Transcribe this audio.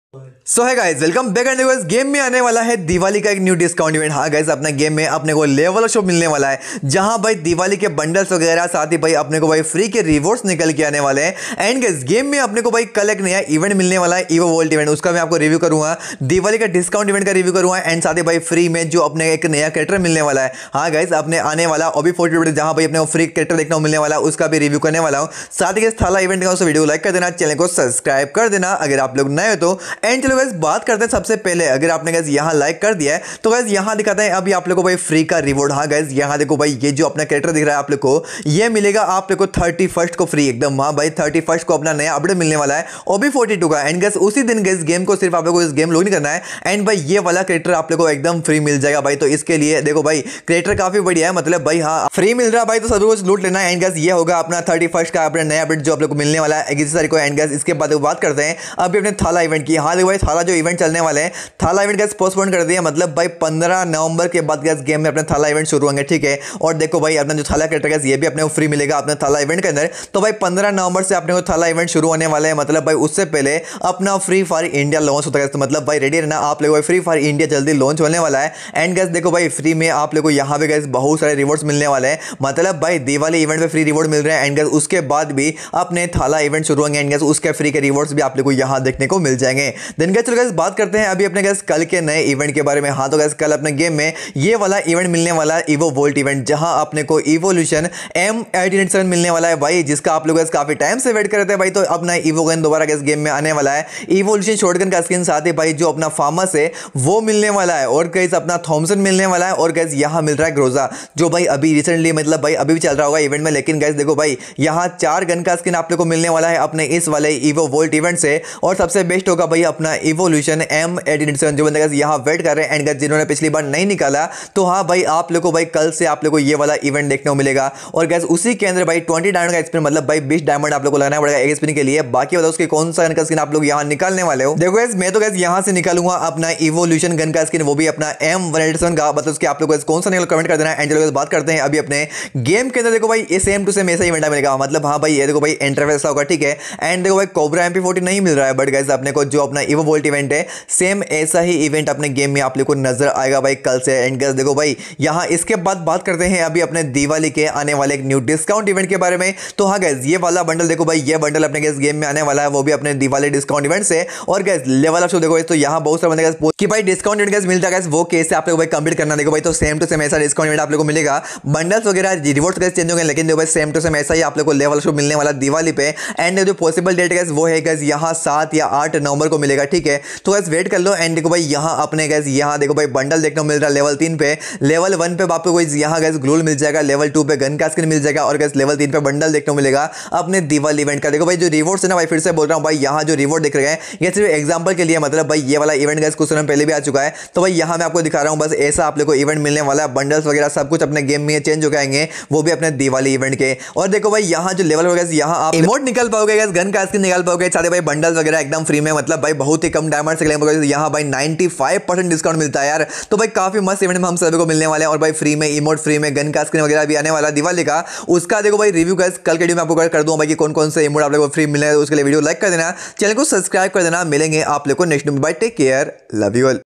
So hi guys, welcome back and guys. Game में आने वाला है दिवाली का एक न्यू डिस्काउंट इवेंट। हाँ गाइस, अपने गेम में अपने को लेवल शॉप मिलने वाला है, जहां भाई दिवाली के बंडल्स वगैरह, साथ ही भाई अपने को भाई फ्री के रिवॉर्ड्स निकल के आने वाले हैं। एंड गाइस, गेम में अपने को भाई कल एक नया इवेंट मिलने वाला है, ईवो वोल्ट इवेंट। उसका मैं आपको रिव्यू करूंगा, दिवाली का डिस्काउंट इवेंट का रिव्यू करूंगा, एंड साथ ही भाई फ्री में जो अपने एक नया कैरेक्टर मिलने वाला है। हाँ गाइस, अपने आने वाला ओबी 40 जहां भाई अपने को फ्री कैरेक्टर देखने को मिलने वाला है, उसका भी रिव्यू करने वाला हूं। साथ ही थाला इवेंट का वीडियो लाइक कर देना, चैनल को सब्सक्राइब कर देना अगर आप लोग नए हो तो। एंड चलो गाइस, बात करते हैं सबसे पहले, अगर आपने गाइस यहां लाइक कर दिया है तो गाइस यहां दिखाते हैं अभी आप लोगों को भाई फ्री का रिवॉर्ड। हाँ गाइस, यहां देखो भाई, ये जो अपना कैरेक्टर दिख रहा है आप लोग को, ये मिलेगा आप लोग को 31st को फ्री एकदम। हाँ भाई, 31st को अपना नया अपडेट मिलने वाला है ओबी 42 का। एंड गाइस, उसी दिन गाइस गेम को सिर्फ आप लोगों को इस गेम लॉग नहीं करना है, एंड भाई ये वाला कैरेक्टर आप लोगों को एकदम फ्री मिल जाएगा भाई। तो इसके लिए देखो भाई, कैरेक्टर काफी बढ़िया है, मतलब भाई हाँ फ्री मिल रहा है भाई, तो सभी कुछ लूट लेना है। एंड गाइस, ये होगा अपना 31st का अपना नया अपडेट जो आप लोग को मिलने वाला है 21 तारीख को। एंड गाइस, इसके बाद बात करते हैं अभी अपने थाला इवेंट की। हाँ देखो भाई, थाला जो इवेंट चलने वाले हैं, थाला इवेंट गाइस पोस्टपोन कर दिया, मतलब भाई 15 नवंबर के बाद गाइस गेम में अपने थाला इवेंट शुरू होंगे, ठीक है। और देखो भाई, अपना जो थाला कैरेक्टर गाइस, ये भी अपने को फ्री मिलेगा अपने थाला इवेंट के अंदर। तो भाई 15 नवंबर से अपने को थाला इवेंट शुरू होने वाले हैं, मतलब भाई उससे पहले अपना फ्री फायर इंडिया लॉन्च होता है। तो मतलब भाई रेडी रहना आप लोगों को, फ्री फायर इंडिया जल्दी लॉन्च होने वाला है। एंड गाइस देखो भाई, फ्री में आप लोगों को यहाँ पे गाइस बहुत सारे रिवॉर्ड्स मिलने वाले हैं, मतलब भाई दिवाली इवेंट में फ्री रिवॉर्ड मिल रहे हैं। एंड गाइस, उसके बाद भी अपने थाला इवेंट शुरू होंगे, एंड गाइस उसके फ्री के रिवॉर्ड्स भी आप लोगों को यहाँ देखने को मिल जाएंगे। देन गाइस, चलो गाइस बात करते हैं अभी अपने गाइस कल के नए इवेंट के बारे में। हाँ तो गाइस, कल अपने गेम में ये वाला इवेंट मिलने वाला है, ईवो वोल्ट इवेंट, जहां अपने को इवोल्यूशन M1887 मिलने वाला है भाई, जिसका आप लोग काफी टाइम से वेट कर रहे थे भाई। तो अपना ईवो गन दोबारा इस गेम में आने वाला है, इवोल्यूशन शॉटगन का स्किन, साथ ही भाई जो अपना फार्मस है वो मिलने वाला है, और गाइस अपना थॉमसन मिलने वाला है, और गाइस यहां मिल रहा है ग्रोजा, जो भाई अभी रिसेंटली मतलब भाई अभी भी चल रहा होगा इवेंट में। लेकिन गाइस देखो भाई, यहां 4 गन का स्किन आप लोग को मिलने वाला है अपने इस वाले ईवो वोल्ट इवेंट से। और सबसे बेस्ट होगा भाई अपना इवोल्यूशन M1887, जो बंदे यहां वेट कर रहे हैं। एंड जिन्होंने पिछली बार नहीं निकाला, तो हाँ भाई आप लोगों को भाई कल से आप लोगों को ये वाला इवेंट देखने को मिलेगा। और गाइस उसी के अंदर भाई 20 डायमंड का एक्सपिन, मतलब भाई 20 डायमंड आप लोगों को लगाना पड़ेगा एक स्पिन के लिए। बाकी बताओ उसके कौन सा गन का स्किन आप लोग यहां निकालने वाले हो। देखो गाइस, मैं तो गाइस यहां से निकालूंगा अपना इवोल्यूशन गन का स्किन, वो भी अपना M187 का। मतलब उसके आप लोग कौन सा निकल कमेंट कर देना। एंड चलो बात करते हैं अभी अपने गेम के अंदर। देखो भाई, ये सेम टू सेम ऐसा इवेंट मिलेगा, मतलब हाँ भाई ये देखो भाई इंटरफेस ऐसा होगा, ठीक है। एंड देखो भाई, कोबरा MP40 नहीं मिल रहा है, बट गाइस अपने को जो अपना ईवो वोल्ट इवेंट है, सेम ऐसा ही इवेंट अपने गेम में आप लोग को नजर आएगा भाई कल से। एंड गाइस देखो भाई, यहां इसके बाद बात करते हैं अभी अपने दिवाली के आने वाले एक न्यू डिस्काउंट इवेंट के बारे में। तो हाँ गाइस, ये वाला बंडल देखो भाई, ये बंडल अपने गाइस गेम में आने वाला है, वो भी अपने दिवाली डिस्काउंट इवेंट से। और गाइस लेवल अप शो देखो, तो यहां बहुत सारे बंदे गाइस कि भाई डिस्काउंट इवेंट गाइस मिलता है गाइस, वो कैसे आप लोग भाई कंप्लीट करना। देखो भाई, तो सेम टू सेम ऐसा डिस्काउंट इवेंट आप लोग को मिलेगा, बंडल्स वगैरह रिवॉर्ड्स गाइस चेंज होंगे, लेकिन देखो भाई सेम टू सेम ऐसा ही आप लोग को लेवल शो मिलने वाला दिवाली पे। एंड जो पॉसिबल डेट गाइस वो है गाइस यहां 7 या 8 नवंबर को मिलेगा, ठीक है। तो गाइस वेट कर लो। एंड देखो भाई, यहां अपने गाइस यहां देखो भाई बंडल देखने को मिल रहा है लेवल 3 पे। लेवल 1 पे आपको यहां गाइस ग्लूल मिल जाएगा, लेवल 2 पे गन का स्किन मिल जाएगा, और गाइस लेवल 3 पे बंडल देखने को मिलेगा अपने दिवाली इवेंट का। देखो भाई, जो रिवॉर्ड्स है ना भाई, फिर से बोल रहा हूं भाई, यहां जो रिवॉर्ड दिख रहे हैं ये सिर्फ एग्जांपल के लिए, मतलब भाई ये वाला इवेंट गाइस कुछ समय पहले भी आ चुका है। तो भाई यहां मैं आपको दिखा रहा हूं, बस ऐसा आप लोग को इवेंट मिलने वाला है। बंडल्स वगैरह सब कुछ अपने गेम में चेंज हो जाएंगे, वो भी अपने दिवाली इवेंट के। और देखो भाई, यहां जो लेवल होगा यहां आप इमोट निकाल पाओगे गाइस, गन का स्किन निकाल पाओगे, सारे भाई बंडल्स वगैरह एकदम फ्री में, मतलब भाई बहुत ही कम डायमंड से क्लेम होगा। यहां भाई 95% डिस्काउंट मिलता है यार। तो भाई काफी मस्त इवेंट में हम सभी को मिलने वाले हैं। और भाई फ्री में इमोट, फ्री में गन का स्किन वगैरह भी आने वाला दिवाली का। उसका देखो भाई रिव्यू गाइस कल के वीडियो में आपको कर दूंगा भाई कि कौन कौन से इमोट आप लोगों को फ्री मिले, उसके लिए वीडियो लाइक कर देना, चैनल को सब्सक्राइब कर देना। मिलेंगे आप लोगों को नेक्स्ट वीडियो में। Bye, take care, love you all.